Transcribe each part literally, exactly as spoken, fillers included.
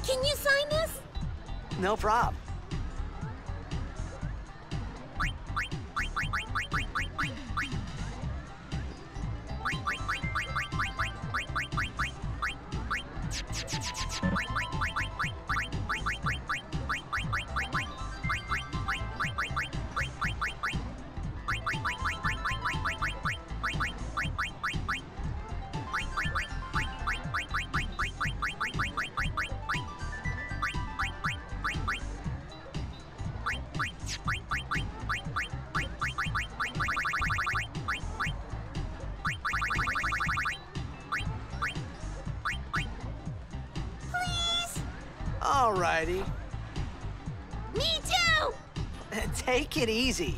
Can you sign this? No prob. Alrighty. Me too! Take it easy.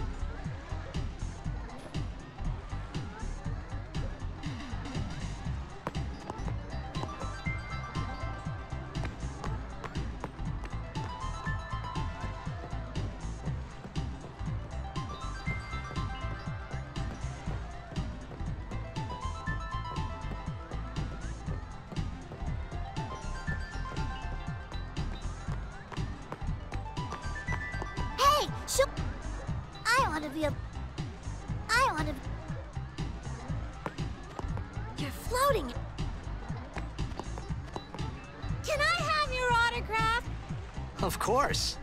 Hey, shoot! I want to be a... I want to... You're floating. Can I have your autograph? Of course.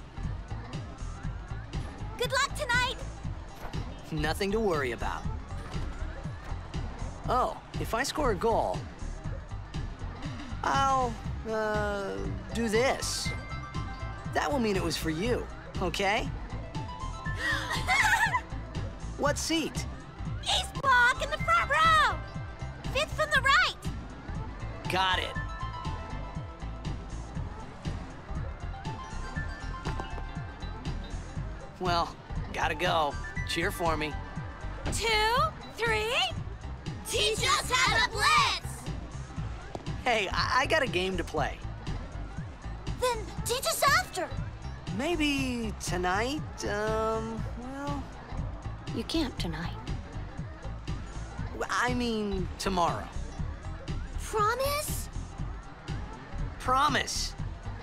Good luck tonight. Nothing to worry about. Oh, if I score a goal, I'll, uh, do this. That will mean it was for you, okay? What seat? East block in the front row. Fifth from the right. Got it. Well, gotta go. Cheer for me. Two, three. Teach us how to blitz. Hey, I, I got a game to play. Then teach us after. Maybe tonight, um, well... You can't tonight. I mean, tomorrow. Promise? Promise.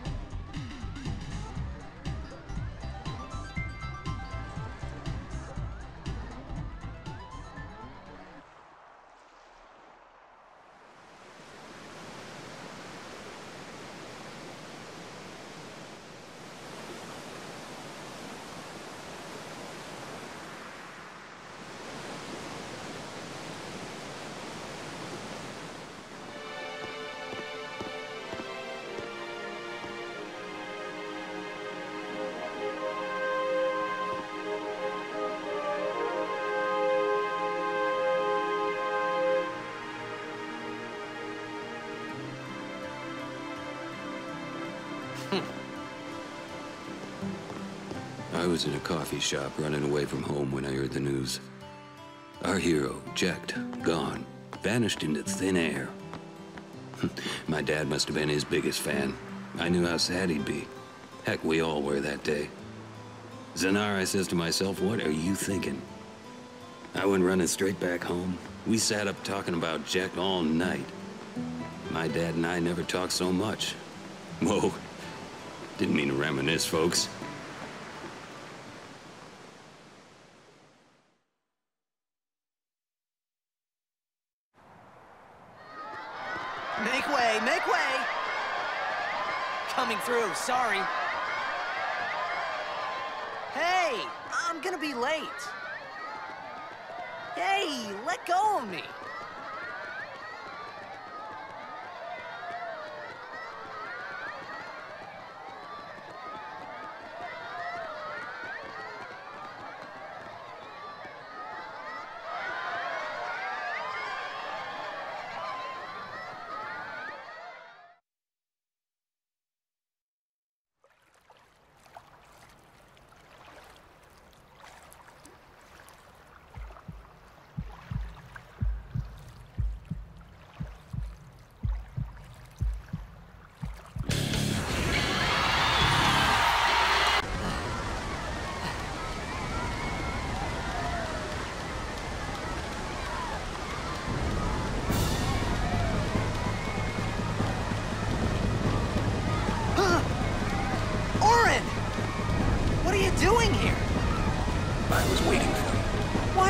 I was in a coffee shop running away from home when I heard the news. Our hero, Jacked, gone, vanished into thin air. My dad must have been his biggest fan. I knew how sad he'd be. Heck, we all were that day. Zanar, I says to myself, what are you thinking? I went running straight back home. We sat up talking about Jack all night. My dad and I never talked so much. Whoa, didn't mean to reminisce, folks. Make way, make way! Coming through, sorry. Hey, I'm gonna be late. Hey, let go of me.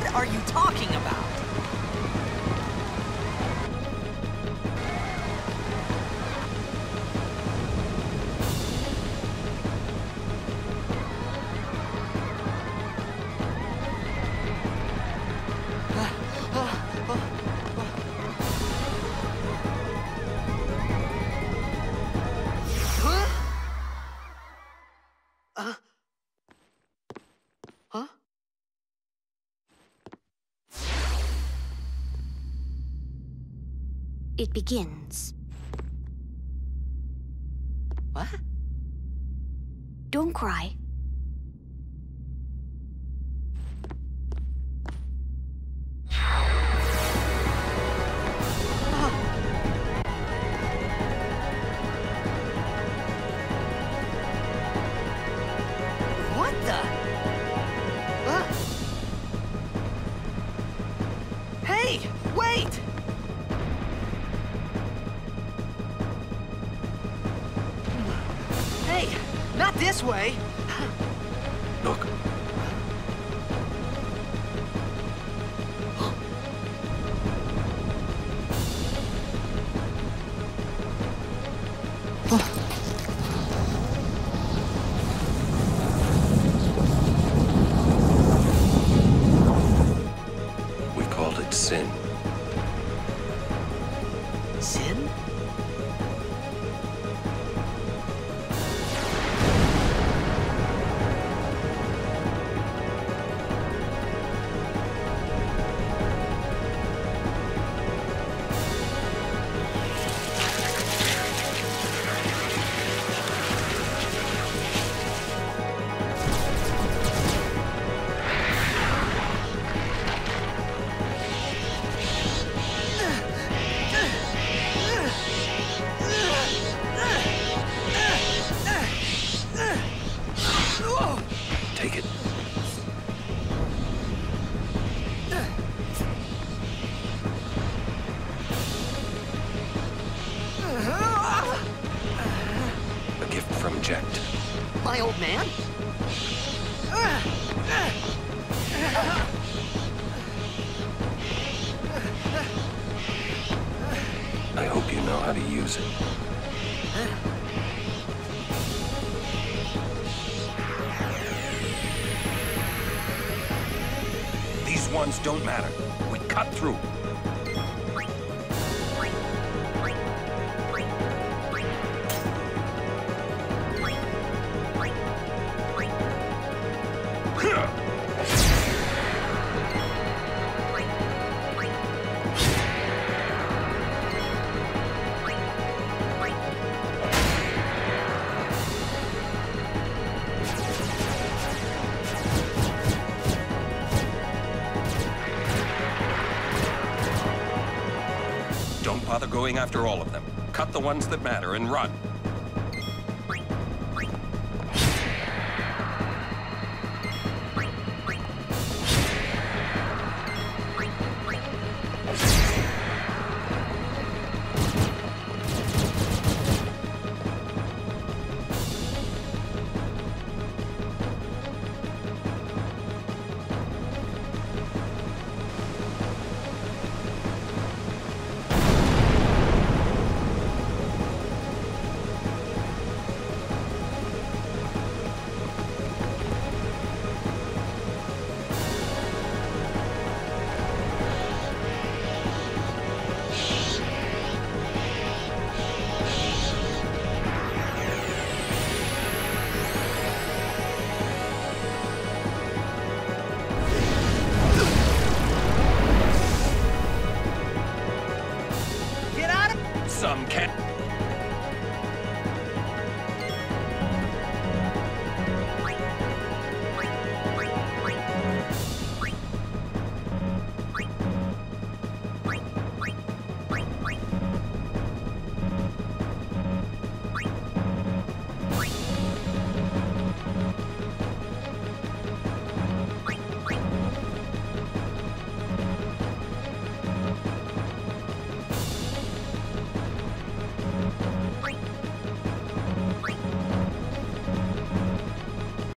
are you talking about? Uh, huh? It begins. What? Don't cry. What the? Huh? Hey, wait! Hey, not this way! Look. We called it sin. Sin? Take it. A gift from Jekt. My old man? I hope you know how to use it. These ones don't matter. We cut through. Don't bother going after all of them. Cut the ones that matter and run.